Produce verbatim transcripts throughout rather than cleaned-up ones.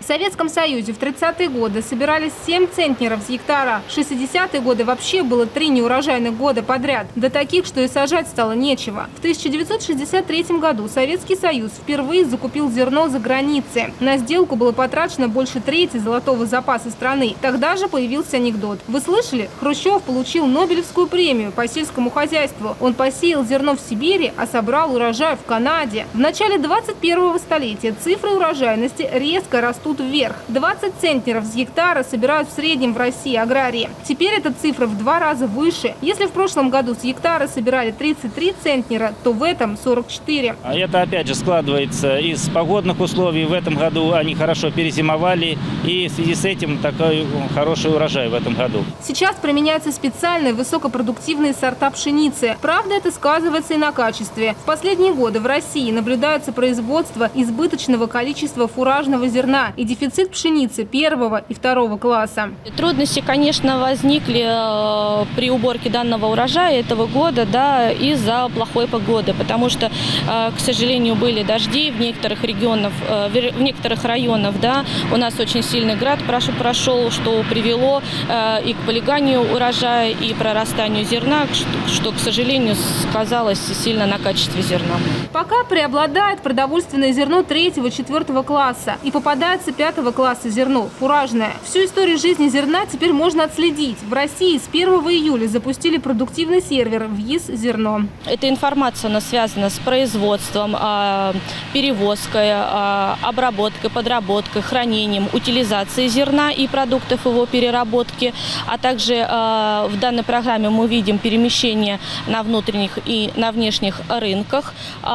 Советском Союзе в тридцатые годы собирались семь центнеров с гектара. В шестидесятые годы вообще было три неурожайных года подряд. До таких, что и сажать стало нечего. В тысяча девятьсот шестьдесят третьем году Советский Союз впервые закупил зерно за границей. На сделку было потрачено больше трети золотого запаса страны. Тогда же появился анекдот. Вы слышали? Хрущев получил Нобелевскую премию по сельскому хозяйству. Он посеял зерно в Сибири, а собрал урожай в Канаде. В начале двадцать первого столетия цифры урожайности резко растут вверх. двадцать центнеров с гектара собирают в среднем в России аграрии. Теперь эта цифра в два раза выше. Если в прошлом году с гектара собирали тридцать три центнера, то в этом сорок четыре. А это опять же складывается из погодных условий. В этом году они хорошо перезимовали, и в связи с этим такой хороший урожай в этом году. Сейчас применяются специальные высокопродуктивные сорта пшеницы. Правда, это сказывается и на качестве. В последние годы в России наблюдается производство избыточного количества фуражного зерна и дефицит пшеницы первого и второго класса. Трудности, конечно, возникли э, при уборке данного урожая этого года, да, из-за плохой погоды, потому что, э, к сожалению, были дожди в некоторых регионах, э, в некоторых районах, да, у нас очень сильный град прошел, что привело э, и к полиганию урожая, и прорастанию зерна, что, что, к сожалению, сказалось сильно на качестве зерна. Пока преобладает продовольственное зерно третьего-четвертого класса и попадается пятого класса зерно, фуражное. Всю историю жизни зерна теперь можно отследить. В России с первого июля запустили продуктивный сервер ВИЗ «Зерно». Эта информация она связана с производством, перевозкой, обработкой, подработкой, хранением, утилизацией зерна и продуктов его переработки. А также в данной программе мы видим перемещение на внутренних и на внешних рынках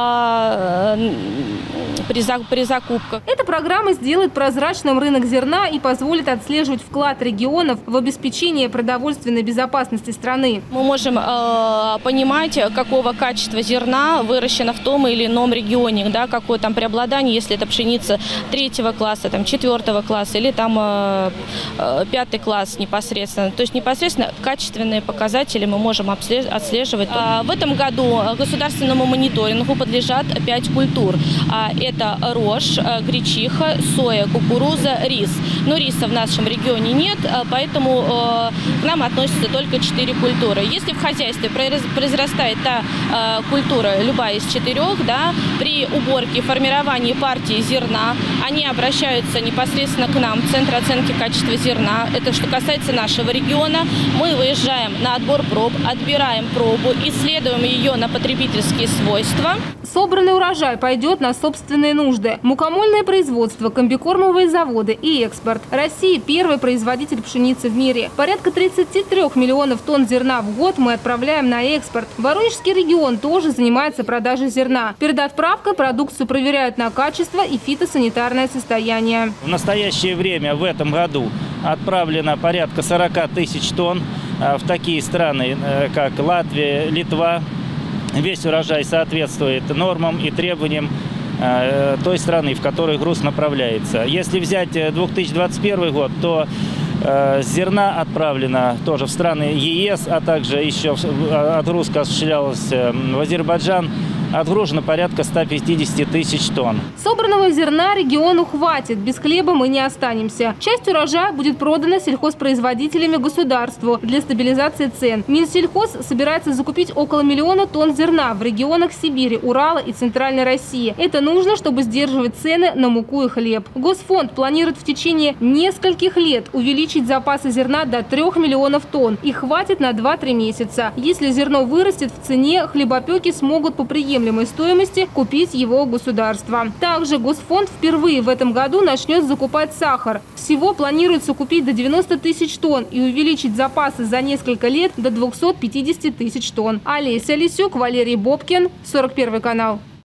при закупках. Эта программа сделает прозрачным рынок зерна и позволит отслеживать вклад регионов в обеспечение продовольственной безопасности страны. Мы можем э, понимать, какого качества зерна выращено в том или ином регионе, да, какое там преобладание, если это пшеница третьего класса, там, четвертого класса или там э, э, пятый класс непосредственно. То есть непосредственно качественные показатели мы можем отслеживать. А в этом году государственному мониторингу подлежат пять культур. А это рожь, гречиха, соя, кукуруза, рис. Но риса в нашем регионе нет, поэтому э, к нам относятся только четыре культуры. Если в хозяйстве произрастает та э, культура, любая из четырех, да, при уборке и формировании партии зерна, они обращаются непосредственно к нам, в Центр оценки качества зерна. Это что касается нашего региона. Мы выезжаем на отбор проб, отбираем пробу, исследуем ее на потребительские свойства. Собранный урожай пойдет на собственные нужды. Мукомольное производство, комбикормовые заводы и экспорт. Россия – первый производитель пшеницы в мире. Порядка тридцати трёх миллионов тонн зерна в год мы отправляем на экспорт. Воронежский регион тоже занимается продажей зерна. Перед отправкой продукцию проверяют на качество и фитосанитарное состояние. В настоящее время в этом году отправлено порядка сорока тысяч тонн в такие страны, как Латвия, Литва. Весь урожай соответствует нормам и требованиям э, той страны, в которой груз направляется. Если взять две тысячи двадцать первый год, то э, зерна отправлено тоже в страны ЕС, а также еще отгрузка осуществлялась в Азербайджан. Отгружено порядка ста пятидесяти тысяч тонн. Собранного зерна региону хватит. Без хлеба мы не останемся. Часть урожая будет продана сельхозпроизводителями государству для стабилизации цен. Минсельхоз собирается закупить около миллиона тонн зерна в регионах Сибири, Урала и Центральной России. Это нужно, чтобы сдерживать цены на муку и хлеб. Госфонд планирует в течение нескольких лет увеличить запасы зерна до трёх миллионов тонн. И хватит на два-три месяца. Если зерно вырастет в цене, хлебопеки смогут по приемлемой стоимости купить его государство. Также Госфонд впервые в этом году начнет закупать сахар. Всего планируется купить до девяноста тысяч тонн и увеличить запасы за несколько лет до двухсот пятидесяти тысяч тонн. Олеся Лисюк, Валерий Бобкин, сорок первый канал.